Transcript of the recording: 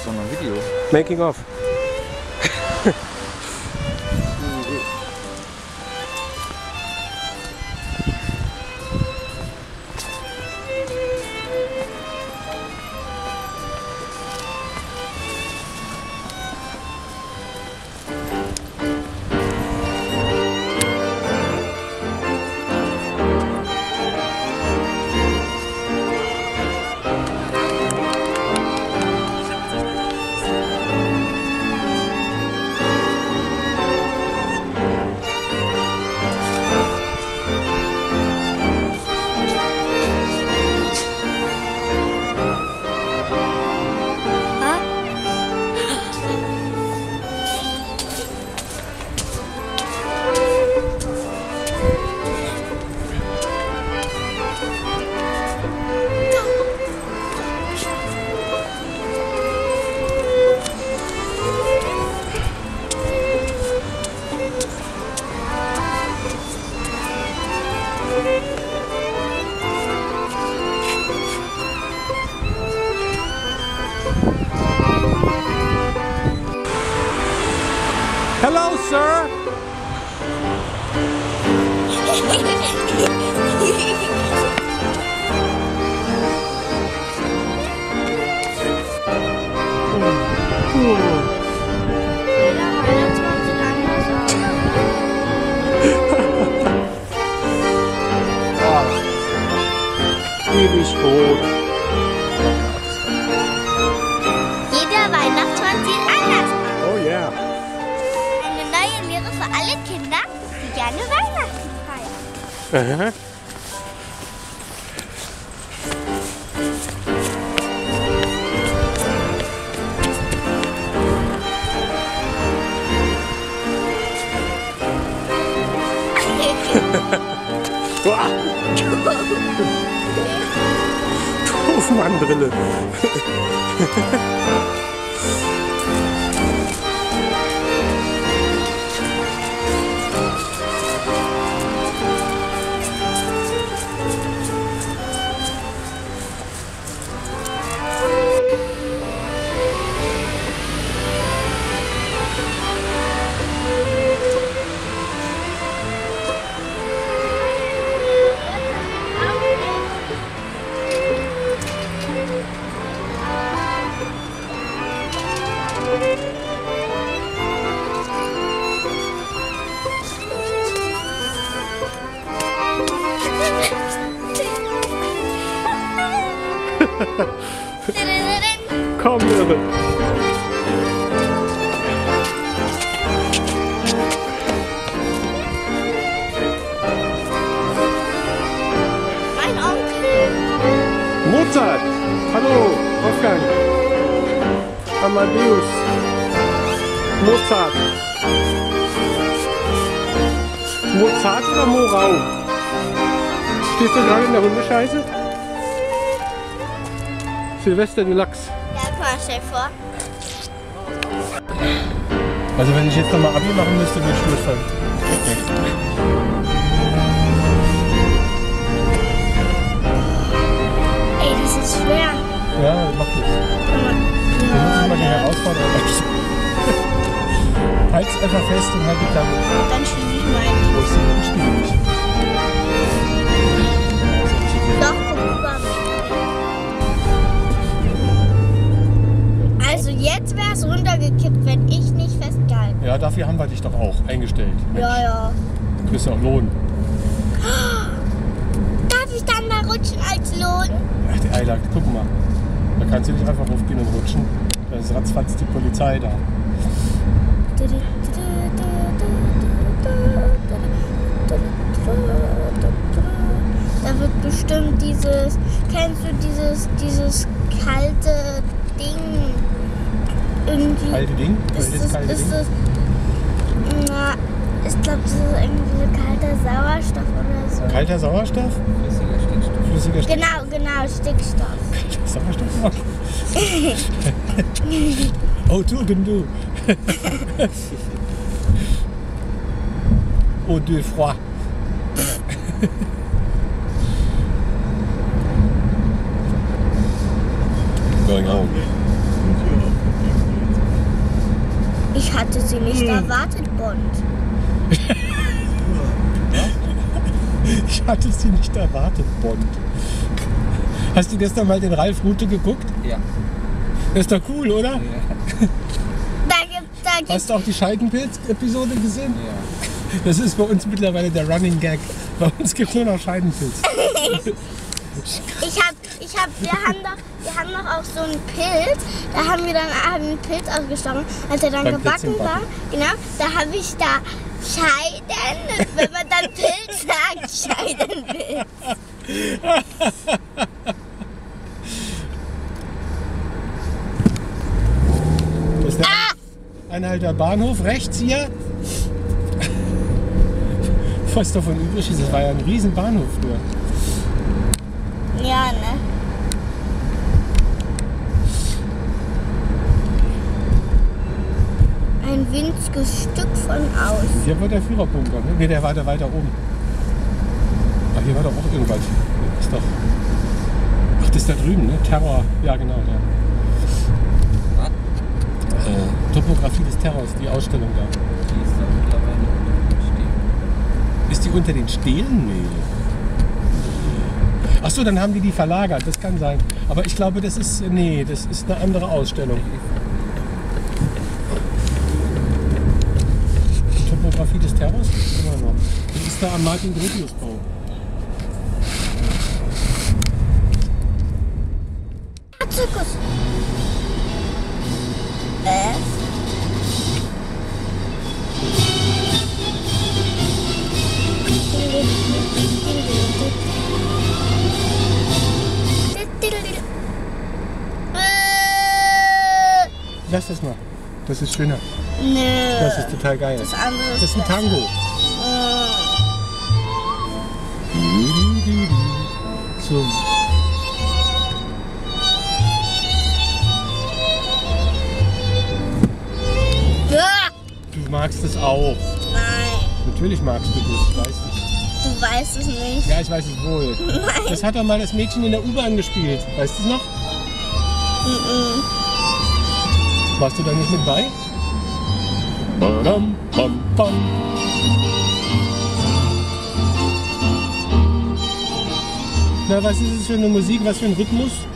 sondern Video. Making of. Hello, sir. Ewig rot. Jeder Weihnachtsmann sieht anders aus. Oh yeah. Eine neue Lehre für alle Kinder, die gerne Weihnachten feiern. Aha. Doofmann-Brille. Komm, Irre. Mein Onkel. Mozart. Hallo, Wolfgang. Amadeus. Mozart. Mozart oder Morau? Stehst du gerade in der Hundescheiße? Silvester Deluxe. Ja, guck mal, stell dir vor. Also wenn ich jetzt nochmal Abi machen müsste, würde ich durchfallen. Ey, das ist schwer. Ja, macht nichts. Wir müssen mal die Herausforderung einstellen. Halt's einfach fest und halt die Klappe. Dann schiebe ich meinen. Wo ist denn der Spiegel nicht? Doch, guck über mich. Also jetzt wäre es runtergekippt, wenn ich nicht festgehalten. Ja, dafür haben wir dich doch auch eingestellt. Mensch, Ja, ja. du bist ja auch Lohn. Darf ich dann mal rutschen als Lohn? Ach, der Eilag, guck mal. Da kannst du nicht einfach aufgehen und rutschen. Da ist ratzfatz die Polizei da. Da wird bestimmt dieses, kennst du dieses kalte Ding? Irgendwie. Kalte Ding? Ist Welches das, kalte ist Ding? das, na, ich glaube, das ist irgendwie kalter Sauerstoff oder so. Kalter Sauerstoff? Flüssiger Stickstoff. Flüssiger Stickstoff. Genau, Stickstoff. Sauerstoff? Oh, du, du. Oh, de froid. Going home. Ich hatte sie nicht erwartet, Bond. Ich hatte sie nicht erwartet, Bond. Hast du gestern mal den Ralf Rute geguckt? Ja. Das ist doch cool, oder? Ja. Da gibt's Hast du auch die Scheidenpilz-Episode gesehen? Ja. Das ist bei uns mittlerweile der Running Gag. Bei uns gibt es nur noch Scheidenpilz. wir haben doch auch so einen Pilz, da haben wir dann einen Pilz ausgestochen, als er dann Beim gebacken war. Plätzchenbacken. Genau, da habe ich da Scheiden, wenn man dann Pilz sagt, Scheidenpilz. Das ist der Anhalter Bahnhof, rechts hier. Was davon übrig ist, das war ja ein riesen Bahnhof früher. Ja, ne? Ein winziges Stück von außen. Hier war der Führerbunker, ne? Ne, der war da weiter oben. Ach, hier war doch auch irgendwas. Ist doch. Ach, das ist da drüben, ne? Terror. Ja, genau, ja. Topografie des Terrors, die Ausstellung da. Die ist da mittlerweile stehen. Ist die unter den Stelen? Nee. Achso, dann haben die verlagert, das kann sein. Aber ich glaube, das ist. Nee, das ist eine andere Ausstellung. Die Topografie des Terrors? Immer noch. Das ist da am Martin-Gropius-Bau. Zirkus. Lass das mal. Das ist schöner. Nö. Das ist total geil. Das andere Das ist ein Tango. So. Du magst es auch. Nein, Natürlich magst du das, weiß ich. du weißt es nicht. Ja, ich weiß es wohl. Nein. Das hat doch mal das Mädchen in der U-Bahn gespielt. Weißt du es noch? Warst du da nicht mit bei? Badam, bam, bam. Na, was ist es für eine Musik? Was für ein Rhythmus?